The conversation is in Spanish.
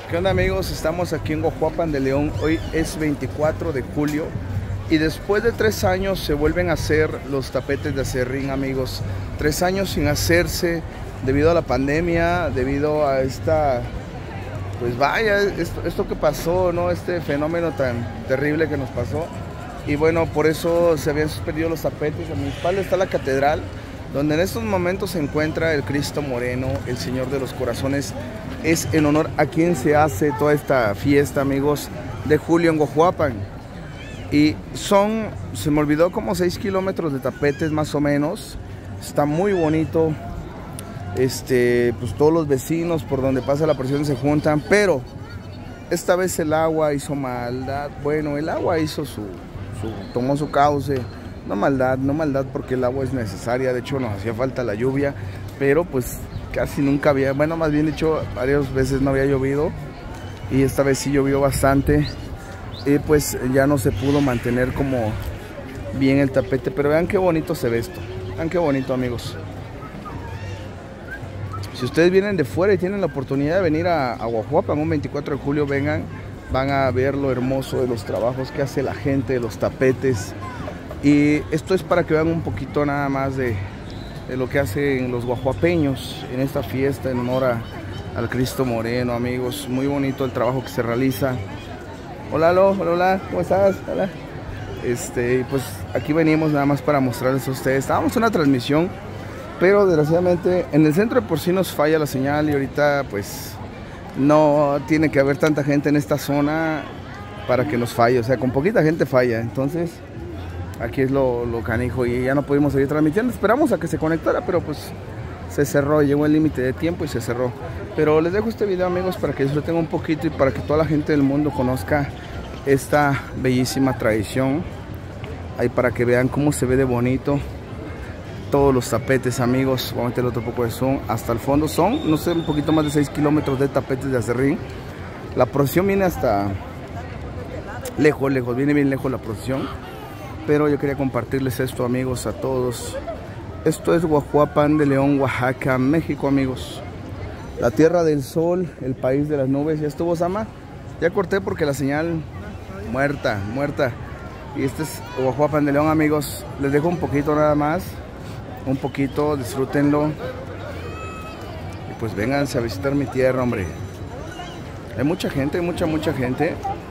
¿Qué onda, amigos? Estamos aquí en Guajuapan de León. Hoy es 24 de julio y después de 3 años se vuelven a hacer los tapetes de aserrín, amigos. 3 años sin hacerse debido a la pandemia, debido a esta, pues vaya, esto que pasó, ¿no? Este fenómeno tan terrible que nos pasó. Y bueno, por eso se habían suspendido los tapetes. A mi espalda está la catedral, donde en estos momentos se encuentra el Cristo Moreno, el Señor de los Corazones. Es en honor a quien se hace toda esta fiesta, amigos, de julio en Guajuapan. Y se me olvidó, como 6 kilómetros de tapetes más o menos. Está muy bonito. Pues todos los vecinos por donde pasa la procesión se juntan, pero esta vez el agua hizo maldad. Bueno, el agua hizo tomó su cauce. No maldad, porque el agua es necesaria. De hecho, nos hacía falta la lluvia, pero pues casi nunca había, bueno, más bien dicho, varias veces no había llovido, y esta vez sí llovió bastante, y pues ya no se pudo mantener como bien el tapete. Pero vean qué bonito se ve esto, vean qué bonito, amigos. Si ustedes vienen de fuera y tienen la oportunidad de venir a Guajuapan un 24 de julio, vengan, van a ver lo hermoso de los trabajos que hace la gente, de los tapetes. Y esto es para que vean un poquito nada más de lo que hacen los guajuapeños en esta fiesta en honor al Cristo Moreno, amigos. Muy bonito el trabajo que se realiza. Hola, hola, ¿cómo estás? Hola. Pues aquí venimos nada más para mostrarles a ustedes. Estábamos en una transmisión, pero desgraciadamente en el centro de por sí nos falla la señal, y ahorita pues no tiene que haber tanta gente en esta zona para que nos falle. O sea, con poquita gente falla. Entonces aquí es lo canijo, y ya no pudimos seguir transmitiendo. Esperamos a que se conectara, pero pues se cerró, llegó el límite de tiempo y se cerró. Pero les dejo este video, amigos, para que disfruten un poquito y para que toda la gente del mundo conozca esta bellísima tradición. Ahí para que vean cómo se ve de bonito todos los tapetes, amigos. Voy a meter otro poco de zoom hasta el fondo. Son, no sé, un poquito más de 6 kilómetros de tapetes de aserrín. La procesión viene hasta lejos, viene bien lejos la procesión. Pero yo quería compartirles esto, amigos, a todos. Esto es Guajuapan de León, Oaxaca, México, amigos. La tierra del sol, el país de las nubes. ¿Ya estuvo, Sama? Ya corté porque la señal muerta. Y este es Guajuapan de León, amigos. Les dejo un poquito nada más. Un poquito, disfrútenlo. Y pues vénganse a visitar mi tierra, hombre. Hay mucha gente, mucha gente.